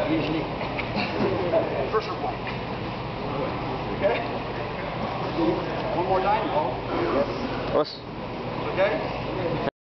Usually. Pressure point. Okay? One more time? Yes. Okay?